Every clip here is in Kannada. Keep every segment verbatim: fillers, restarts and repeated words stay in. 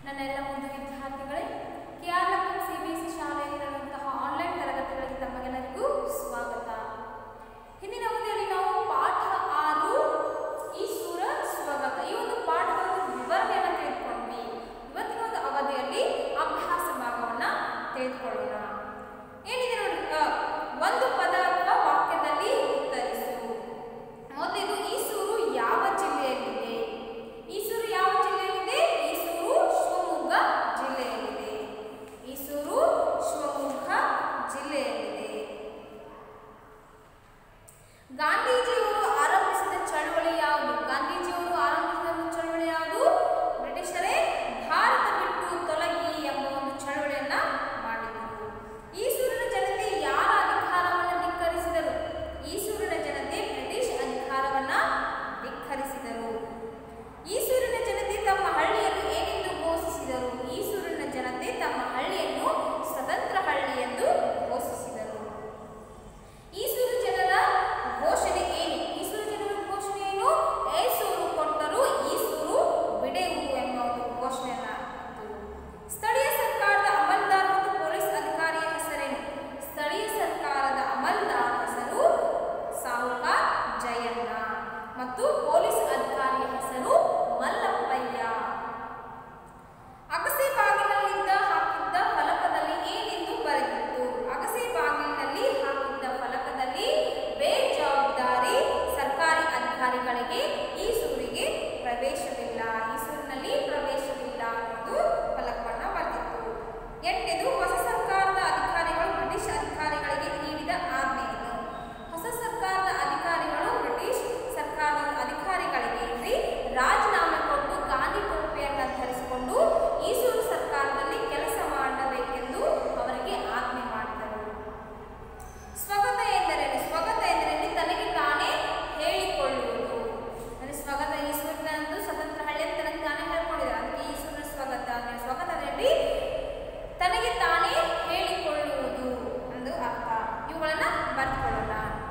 ನನ್ನೆಲ್ಲ ಮುಂದೆ ವಿದ್ಯಾರ್ಥಿಗಳೇ, ಕೆಆರ್ಎಂ ಸಿಬಿಎಸ್ಇ ಶಾಲೆಯಲ್ಲಿರುವಂತಹ ಆನ್ಲೈನ್ ತರಗತಿಗಳಿಗೆ ತಮಗೆಲ್ಲರಿಗೂ ಸ್ವಾಗತ. ಹಿಂದಿನ ಅವಧಿಯಲ್ಲಿ ನಾವು ಪಾಠ ಆರು ಈಸೂರ ಸ್ವಗತ ಈ ಒಂದು ಪಾಠದ ಒಂದು ವಿವರಣೆಯನ್ನು ತೆಗೆದುಕೊಂಡ್ವಿ. ಇವತ್ತಿನ ಒಂದು ಅವಧಿಯಲ್ಲಿ ಅಭ್ಯಾಸ ಭಾಗವನ್ನ ತೆಗೆದುಕೊಳ್ಳೋಣ. ಏನಿದೆ ನೋಡಿ, ಒಂದು ಪದ ಅಥವಾ ವಾಕ್ಯದಲ್ಲಿ ಉತ್ತರಿಸು. ಮೊದಲು ಈಸೂರು ಯಾವ ಜಿಲ್ಲೆಯಲ್ಲಿದೆ? ಈಸೂರು ಯಾವ ಜಿಲ್ಲೆಯಲ್ಲಿದೆ? ಈಸೂರು ಶಿವಮೊಗ್ಗ ಜಿಲ್ಲೆಯಲ್ಲಿದೆ. ಈಸೂರು ಶಿವಮೊಗ್ಗ ಜಿಲ್ಲೆಯಲ್ಲಿದೆ. ಗಾಂಧೀಜಿಯವರು ಆರಂಭಿಸಿದ ಚಳವಳಿ ಯಾವುದು? ಗಾಂಧೀಜಿಯವರು ಆರಂಭಿಸಿದ ಚಳವಳಿ ಯಾವುದು? ಬ್ರಿಟಿಷರೇ ಭಾರತ ಬಿಟ್ಟು ತೊಲಗಿ ಎಂಬ ಒಂದು ಚಳವಳಿಯನ್ನ ಮಾಡಿದರು. ಈಸೂರಿನ ಜನತೆ ಯಾರ ಅಧಿಕಾರವನ್ನು ಧಿಕ್ಕರಿಸಿದರು? ಈಸೂರಿನ ಜನತೆ ಬ್ರಿಟಿಷ್ ಅಧಿಕಾರವನ್ನ ಧಿಕ್ಕರಿಸಿದರು. ಈಸೂರಿನ ಜನತೆ ತಮ್ಮ ಹಳ್ಳಿಯನ್ನು ಏನೆಂದು ಘೋಷಿಸಿದರು? ಈಸೂರಿನ ಜನತೆ ತಮ್ಮ ಹಳ್ಳಿಯನ್ನು ಸ್ವತಂತ್ರ ಹಳ್ಳಿ ಎಂದು ಘೋಷಿಸಿದರು. ಈಸೂರು ಜನರ ಘೋಷಣೆ ಏನು? ಈಸೂರು ಜನರ ಘೋಷಣೆ ಏನು? ಏಸೂರು ಕೊಟ್ಟರು ಈಸೂರು ಬಿಡೆವು ಎಂಬ ಒಂದು ಘೋಷಣೆಯನ್ನ ಇತ್ತು. ಸ್ಥಳೀಯ ಸರ್ಕಾರದ ಅಮಲ್ದಾರ್ ಮತ್ತು ಪೊಲೀಸ್ ಅಧಿಕಾರಿಯ ಹೆಸರೇನು? ಸ್ಥಳೀಯ ಸರ್ಕಾರದ ಅಮಲ್ದಾರ್ ಹೆಸರು ಸಾಹುಕಾರ್ ಜಯಣ್ಣ ಮತ್ತು ಪೊಲೀಸ್ ಅಧಿಕಾರಿಯ ಹೆಸರು ಮಲ್ಲಪ್ಪಯ್ಯ. ಅಗಸೆ ಬಾಗಿಲಿನಿಂದ ಹಾಕಿದ್ದ ಫಲಕದಲ್ಲಿ ಏನೆಂದು ಬರೆದಿತ್ತು? ಅಗಸೆ ಬಾಗಿಲಿನಲ್ಲಿ ಹಾಕಿದ್ದ ಫಲಕದಲ್ಲಿ ಬೇಜವಾಬ್ದಾರಿ ಸರ್ಕಾರಿ ಅಧಿಕಾರಿಗಳಿಗೆ ಈಸೂರಿಗೆ ಪ್ರವೇಶವಿಲ್ಲ, ಈಸೂರಿನಲ್ಲಿ ಪ್ರವೇಶವಿಲ್ಲ ಎಂದು ಫಲಕವನ್ನು ಬರೆದಿತ್ತು. ಎಂಟನೇದು, ಹೊಸ ಸರ್ಕಾರದ ಅಧಿಕಾರಿಗಳು ಬ್ರಿಟಿಷ್ ಅಧಿಕಾರಿಗಳಿಗೆ ನೀಡಿದ ಆಜ್ಞೆಯನ್ನು. ಹೊಸ ಸರ್ಕಾರದ ಅಧಿಕಾರಿಗಳು ಬ್ರಿಟಿಷ್ ಸರ್ಕಾರದ ಅಧಿಕಾರಿಗಳಿಗೆ ರಾಜೀನಾಮೆ ಕೊಟ್ಟು ಗಾಂಧಿ ಟೋಪಿಯನ್ನು ಧರಿಸಿಕೊಂಡು ಈಸೂರು ಸರ್ಕಾರದಲ್ಲಿ ಕೆಲಸ ಮಾಡಬೇಕೆಂದು ಅವರಿಗೆ ಆಜ್ಞೆ ಮಾಡಿದರು. ಸ್ವಗತ ಎಂದರೇನು? ಸ್ವಗತ ಎಂದರೆ ತನಗೆ ತಾನೇ ಹೇಳಿಕೊಳ್ಳುವುದು. ಅಂದರೆ ಸ್ವಗತ ಈಸೂರಿನಂದು ಸ್ವತಂತ್ರ ಹಳ್ಳಿ ಅಂತ ತನಗೆ ತಾನೇ ಹೇಳ್ಕೊಂಡಿದ್ದಾರೆ, ಅದಕ್ಕೆ ಈಸೂರಿನ ಸ್ವಗತ. ಅಂದರೆ ಸ್ವಗತ ಅಂದರೆ ತನಗೆ ತಾನೇ ಹೇಳಿಕೊಳ್ಳುವುದು ಎಂದು ಅರ್ಥ. ಇವುಗಳನ್ನು ಬರೆದುಕೊಳ್ಳೋಣ.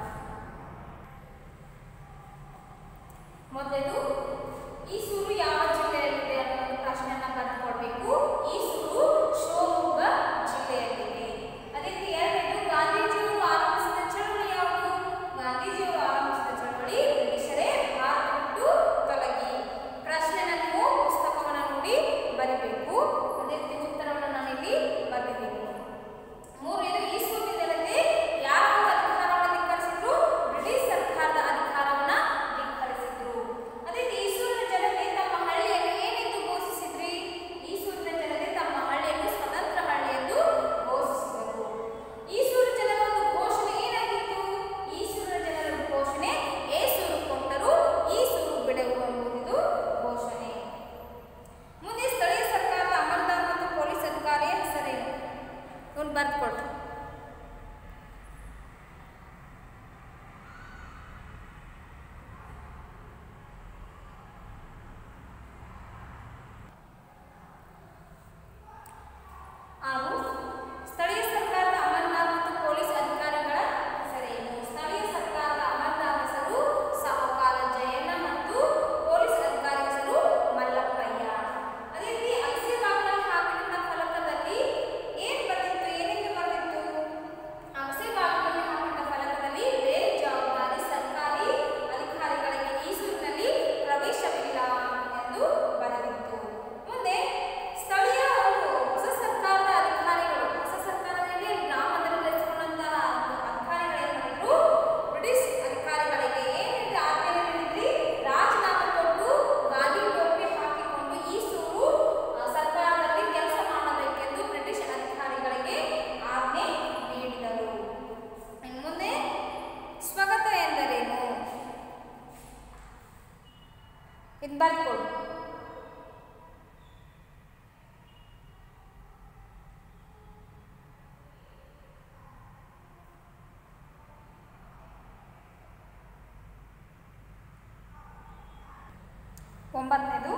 ಮೊದಲು ಈಸೂರು ಯಾವ ಜಿಲ್ಲೆಯಲ್ಲಿದೆ ಅನ್ನೋ ಒಂದು ಪ್ರಶ್ನೆಯನ್ನ ಬರೆದುಕೊಳ್ಬೇಕು. ಈಸೂರು ಶಿವಮೊಗ್ಗ ಜಿಲ್ಲೆಯಲ್ಲಿದೆ. ಅದೇ ರೀತಿ ಎರಡನೇದು, ಗಾಂಧೀಜಿಯವರು ಆರಂಭಿಸಿದ ಚಳವಳಿ ಯಾವುದು? ಗಾಂಧೀಜಿಯವರು ಆರಂಭಿಸಿದ ಚಳವಳಿ ಬ್ರಿಟಿಷರೇ ಭಾರತ ಬಿಟ್ಟು ತೊಲಗಿ. ಪ್ರಶ್ನೆಯನ್ನು ನೀವು ಪುಸ್ತಕವನ್ನು ನೋಡಿ ಬರೀಬೇಕು. ಅದೇ ರೀತಿ ಉತ್ತರವನ್ನು ನಾನಿಲ್ಲಿ ಬರೆದಿದ್ದೀನಿ. ಮೂರನೇದು, ಈಸೂರಿನ ಜನತೆ ಯಾರ ಒಂದು ಅಧಿಕಾರವನ್ನು ಧಿಕ್ಕರಿಸಿದ್ರು? ಬ್ರಿಟಿಷ್ ಸರ್ಕಾರದ ಅಧಿಕಾರವನ್ನ ಧಿಕ್ಕರಿಸಿದ್ರು. ಅದೇ ರೀತಿ ಈಸೂರಿನ ಜನತೆ ತಮ್ಮ ಹಳ್ಳಿಯನ್ನು ಏನೆಂದು ಘೋಷಿಸಿದ್ರಿ? ಈಸೂರಿನ ಜನತೆ ತಮ್ಮ ಹಳ್ಳಿಯನ್ನು ಸ್ವತಂತ್ರ ಹಳ್ಳಿ ಎಂದು ಘೋಷಿಸಿದರು. ಈಸೂರು ಜನರ ಒಂದು ಘೋಷಣೆ ಏನಾಗಿತ್ತು? ಈಸೂರಿನ ಜನರ ಘೋಷಣೆ ಏಸೂರು ಕೊಟ್ಟರು ಈಸೂರು ಬಿಡೆವು ಎಂಬುದು ಘೋಷಣೆ. ಮುಂದೆ ಸ್ಥಳೀಯ ಸರ್ಕಾರದ ಅಮಲ್ದಾರ್ ಮತ್ತು ಪೊಲೀಸ್ ಅಧಿಕಾರಿಯ ಹೆಸರೇನು? ಒಂದು ಬರೆದುಕೊಟ್ರು. ಹಾಗೂ ಸ್ಥಳೀಯ ಸರ್ಕಾರದ ಅಮಲ್ದಾರ್ ಮತ್ತು ಪೊಲೀಸ್ ಅಧಿಕಾರಿಗಳ ಹೆಸರೇನು? ಸ್ಥಳೀಯ ಸರ್ಕಾರದ ಅಮಲ್ದಾರ್ ಹೆಸರು ಸಾಹುಕಾರ ಜಯಣ್ಣ ಮತ್ತು ಪೊಲೀಸ್ ಅಧಿಕಾರಿ ಹೆಸರು ಮಲ್ಲಪ್ಪಯ್ಯ. ಅದೇ ರೀತಿ ಅಗಸೆ ಬಾಗಿಲಲ್ಲಿ ಹಾಕಿದ ಫಲಕದಲ್ಲಿ ಏನ್ ಬರೆದಿತ್ತು? ಏನೆಂದು ಬರೆದಿತ್ತು? ಅಗಸೆ ಬಾಗಿಲಲ್ಲಿ ಹಾಕಿದ ಫಲಕದಲ್ಲಿ ಬೇಜವಾಬ್ದಾರಿ ಸರ್ಕಾರಿ ಅಧಿಕಾರಿಗಳಿಗೆ ಈಸೂರಿನಲ್ಲಿ ಪ್ರವೇಶವಿಲ್ಲ ಎಂದು ಬರೆದಿತ್ತು. ಮುಂದೆ ಸ್ಥಳೀಯ ಹೊಸ ಸರ್ಕಾರದ ಅಧಿಕಾರಿಗಳು, ಹೊಸ ಸರ್ಕಾರದಲ್ಲಿ ಗ್ರಾಮದಲ್ಲಿ ನೆಲೆಸಿಕೊಂಡಂತಹ ಅಧಿಕಾರಿಗಳೇನು ಮಾಡಿದ್ರು? ಬ್ರಿಟಿಷ್ ಅಧಿಕಾರಿಗಳಿಗೆ ಏನೆಂದು ಆಜ್ಞೆ ನೀಡಿದ್ರಿ? ರಾಜೀನಾಮೆ ಕೊಟ್ಟು ಗಾಂಧಿ ಟೋಪಿ ಹಾಕಿಕೊಂಡು ಈಸೂರು ಸರ್ಕಾರದಲ್ಲಿ ಕೆಲಸ ಮಾಡಬೇಕೆಂದು ಬ್ರಿಟಿಷ್ ಅಧಿಕಾರಿಗಳಿಗೆ ಆಜ್ಞೆ ನೀಡಿದರು. ಇನ್ನು ಮುಂದೆ ಸ್ವಗತ ಎಂದರೇನು? ಇದು ಬರ್ಕೊಳ್ಳಿ. ಒಂಬತ್ತನೇದು,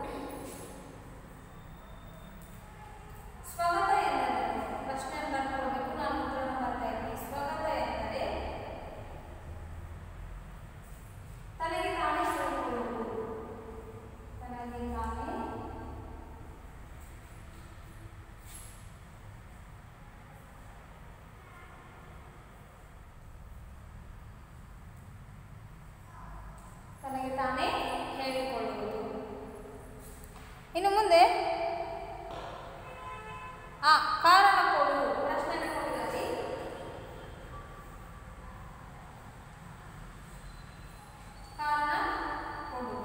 ಸ್ವಗತ ಎಂದರೇನು? ಪ್ರಶ್ನೆ ಬರ್ಕೊಳ್ಬೇಕು. ನಾನು ಉತ್ತರವನ್ನು ಬರ್ತಾ ಇದ್ದೀನಿ. ಸ್ವಗತ ಎಂದರೆ ತನಗೆ ತಾನೇ ಹೇಳಿಕೊಳ್ಳುವುದು. ತನಗೆ ತಾನೇ ತನಗೆ ತಾನೇ ಹೇಳಿಕೊಳ್ಳುವುದು. ಇನ್ನು ಮುಂದೆ ಆ ಕಾರಣ ಕೊಡು ಪ್ರಶ್ನೆ ಕೊಟ್ಟಿದ್ದಾರೆ. ಕಾರಣ ಕೊಡು.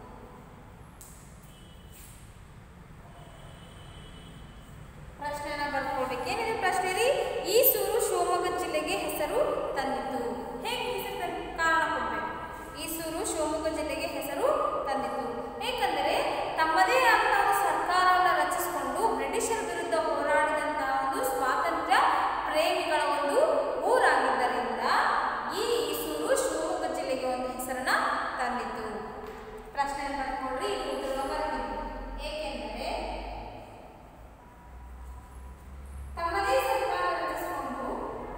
ಪ್ರಶ್ನೆಯನ್ನ ಬರ್ಕೊಳ್ಬೇಕು. ಏನಿದೆ ಪ್ರಶ್ನೆ ರೀ? ಈ ಸೂರು ಶಿವಮೊಗ್ಗ ಜಿಲ್ಲೆಗೆ ಹೆಸರು ತಂದಿತು. ಹೇಗೆ ಹೆಸರು ತಂದ ಕಾರಣ ಕೊಡಬೇಕು. ಈ ಸೂರು ಶಿವಮೊಗ್ಗ ಜಿಲ್ಲೆಗೆ ಹೆಸರು ತಂದಿತು ಏಕೆಂದರೆ ತಮ್ಮದೇ ಆದ ಒಂದು ಸರ್ಕಾರವನ್ನು ರಚಿಸಿಕೊಂಡು ಬ್ರಿಟಿಷರ ವಿರುದ್ಧ ಹೋರಾಡಿದಂತಹ ಒಂದು ಸ್ವಾತಂತ್ರ್ಯ ಪ್ರೇಮಿಗಳ ಒಂದು ಊರಾಗಿದ್ದರಿಂದ ಈ ಈಸೂರು ಶಿವಮೊಗ್ಗ ಜಿಲ್ಲೆಗೆ ಒಂದು ಹೆಸರನ್ನ ತಂದಿತು. ಪ್ರಶ್ನೆಯನ್ನು ಬರ್ಕೊಳ್ರಿ. ಉತ್ತರ ಬರ್ತೀವಿ. ಏಕೆಂದರೆ ತಮ್ಮದೇ ಸರ್ಕಾರ ರಚಿಸಿಕೊಂಡು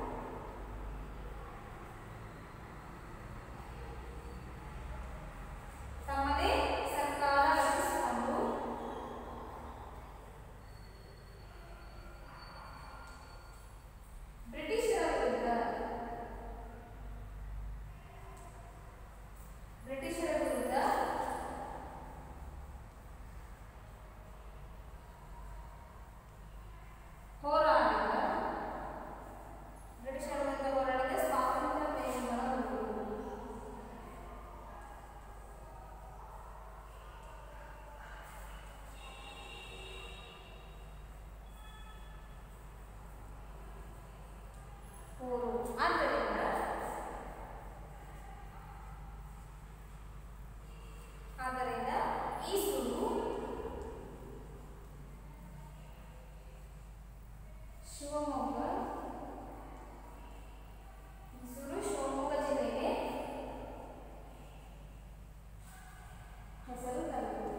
ತಮ್ಮದೇ ಸರ್ಕಾರ ರಚಿಸಿಕೊಂಡು ಬ್ರಿಟಿಷರ ವಿರುದ್ಧ ಬ್ರಿಟಿಷರ ವಿರುದ್ಧ ಹೋರಾಡಿದ ಬ್ರಿಟಿಷರ ವಿರುದ್ಧ ಹೋರಾಡಿದ ಸ್ವಾತಂತ್ರ್ಯ ಪ್ರೇಮಿಗಳ ಊರು. ಊರು ಆದ್ದರಿಂದ ಆದ್ದರಿಂದ ಈಸೂರು ಶಿವಮೊಗ್ಗ ಈಸೂರು ಶಿವಮೊಗ್ಗ ಜಿಲ್ಲೆಗೆ ಹೆಸರು ತಂದಿತು.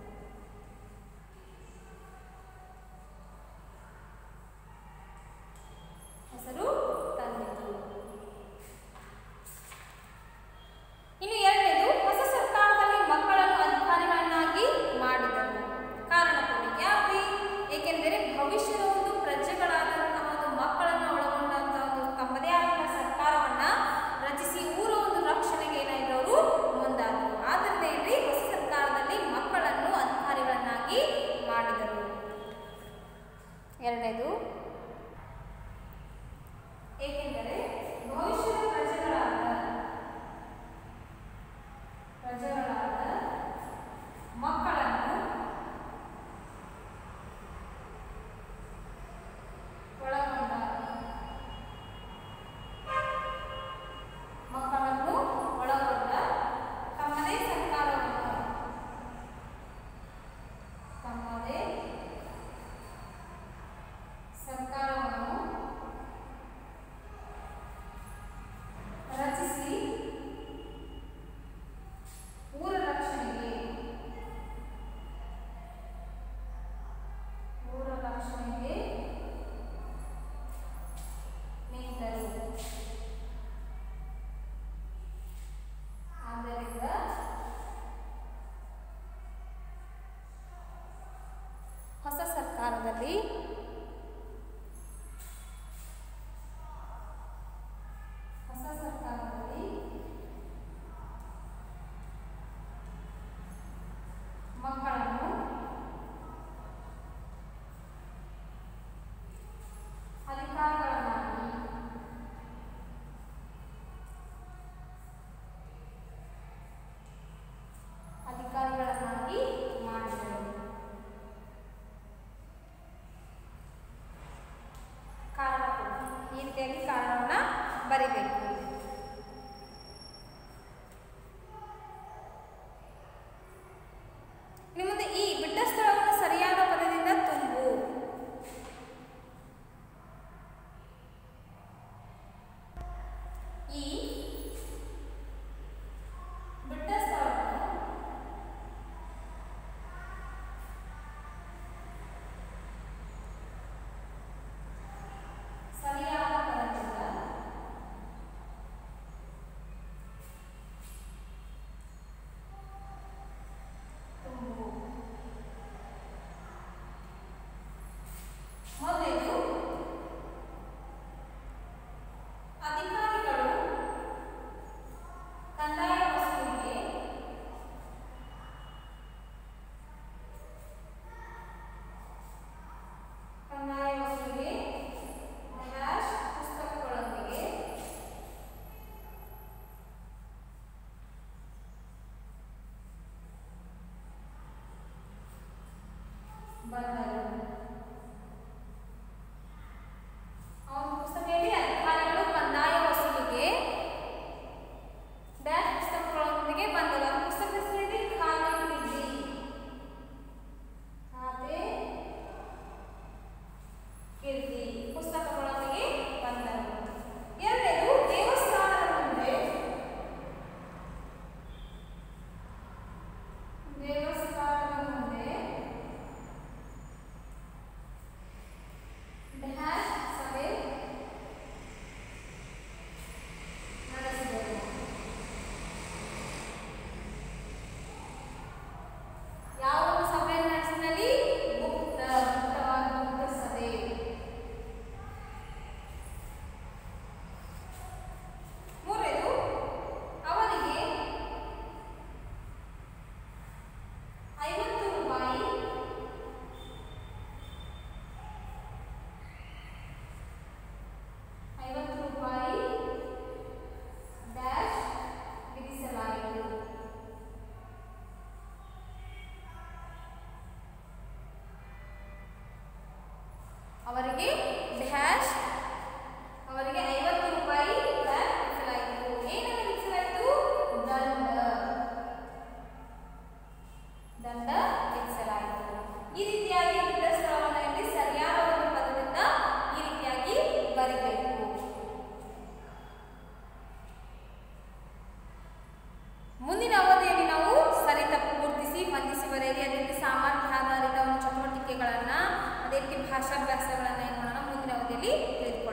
ಹೆಸರು ತಂದಿತು. ಇನ್ನು ಎರಡನೇದು ಹೊಸ ಸರ್ಕಾರದಲ್ಲಿ ಮಕ್ಕಳನ್ನು ಅಧಿಕಾರಿಗಳನ್ನಾಗಿ ಮಾಡಿದರು. ಕಾರಣ ಕೊಡಲಿಕ್ಕೆ ಯಾಕೆ? ಏಕೆಂದರೆ ಭವಿಷ್ಯದ ಒಂದು ಪ್ರಜೆಗಳಾದಂತಹ ಒಂದು ಮಕ್ಕಳನ್ನು ಒಳಗೊಂಡಂತಹ ಒಂದು ತಮ್ಮದೇ ಆದ ಸರ್ಕಾರವನ್ನ ರಚಿಸಿ ಊರ ಒಂದು ರಕ್ಷಣೆಗೆ ಏನಾದ್ರು ಅವರು ಮುಂದಾದರು. ಆದ್ದರಿಂದ ಏನ್ರಿ ಹೊಸ ಸರ್ಕಾರದಲ್ಲಿ ಮಕ್ಕಳನ್ನು ಅಧಿಕಾರಿಗಳನ್ನಾಗಿ ಮಾಡಿದರು. ಎರಡನೇದು ಏಕೆಂದರೆ ಭವಿಷ್ಯದ ಪ್ರಜೆಗಳಾದ ಪ್ರಜೆಗಳಾದ ಮಕ್ಕಳನ್ನು ಒಳಗೊಂಡ ಮಕ್ಕಳನ್ನು ಒಳಗೊಂಡ ತಮ್ಮದೇ ಸರ್ಕಾರವನ್ನು ತಮ್ಮದೇ ಸರ್ಕಾರವನ್ನು ರಚಿಸಿ ಊರ ರಕ್ಷಣೆಗೆ ಊರ ರಕ್ಷಣೆಗೆ ನಿಂತರು. ಆದ್ದರಿಂದ ಹೊಸ ಸರ್ಕಾರದಲ್ಲಿ ಹೊಸ ಸರ್ಕಾರದಲ್ಲಿ ಮಕ್ಕಳನ್ನು ಅಧಿಕಾರಿಗಳನ್ನಾಗಿ ಅಧಿಕಾರಿಗಳನ್ನಾಗಿ ಮಾಡಿದರು. ಕಾರಣ ಈ ರೀತಿಯಾಗಿ ಕಾರಣವನ್ನ ಬರಿಬೇಕು. ನಿಮ್ಮದು ಈ ಬಿಟ್ಟ ಸ್ಥಳವನ್ನು ಸರಿಯಾದ ಪದದಿಂದ ತುಂಬು. ಈ ಬಿಟ್ಟ ಸ್ಥಳವನ್ನು ಸರಿಯಾದ ಪದದಿಂದ ಬಂದರು. ಅವನ ಪುಸ್ತಕದಲ್ಲಿ ಅಧಿಕಾರಿಗಳು ಕಂದಾಯ ವಸೂಲಿಗೆ ಡ್ಯಾಶ್ ಪುಸ್ತಕಗಳೊಂದಿಗೆ ಬಂದರು. ಅವನ ಪುಸ್ತಕ ಹೆಸರಿದೆ ಖಾತೆ ಕೀರ್ತಿ. ಖಾತೆ ಕೀರ್ತಿ ಪುಸ್ತಕಗಳೊಂದಿಗೆ ಬಂದರು. ಎರಡನೇದು ದೇವಸ್ಥಾನದ ಮುಂದೆ ದೇವಸ್ಥಾನದ ಮುಂದೆ ಡ್ಯಾಶ್ ಸಭೆ ನಡೆಸಿದರು. ಯಾವ ಸಭೆ ನಡೆಸಿದಲ್ಲಿ ಮುಕ್ತ ಮುಕ್ತವಾದ ಮುಕ್ತ ಸಭೆ. ಮೂರನೇದು ಅವರಿಗೆ ಐವತ್ತು ರೂಪಾಯಿ ಐವತ್ತು ರೂಪಾಯಿ ಡ್ಯಾಶ್ ವಿಧಿಸಲಾಯಿತು. ಅವರಿಗೆ ಡ್ಯಾಶ್ ಅವರಿಗೆ ಐವತ್ತು ರೂಪಾಯಿ ಡ್ಯಾಶ್ ವಿಧಿಸಲಾಯಿತು. ಏನನ್ನು ವಿಧಿಸಲಾಯಿತು? ದಂಡ ದಂಡ ವಿಧಿಸಲಾಯಿತು. ಈ ರೀತಿಯಾಗಿ ಇದ್ದ ಸ್ಥಳವನ್ನು ಇಲ್ಲಿ ಸರಿಯಾದ ಒಂದು ಪದದಿಂದ ಈ ರೀತಿಯಾಗಿ ಬರಿಬೇಕು. ಮುಂದಿನ ಅವಧಿಯಲ್ಲಿ ನಾವು ಸರಿ ತಪ್ಪು ಗುರುತಿಸಿ ಹೊಂದಿಸಿ ಬರೆಯಿರಿ. ಅದೇ ರೀತಿ ಸಾಮರ್ಥ್ಯ ಆಧಾರಿತ ಒಂದು ಚಟುವಟಿಕೆಗಳನ್ನ ಅದೇ ರೀತಿ ಭಾಷಾಭ್ಯಾಸಗಳನ್ನ ಏನು ಮಾಡೋಣ ಮುಂದಿನ ಅವಧಿಯಲ್ಲಿ ತಿಳಿದುಕೊಳ್ಳೋಣ.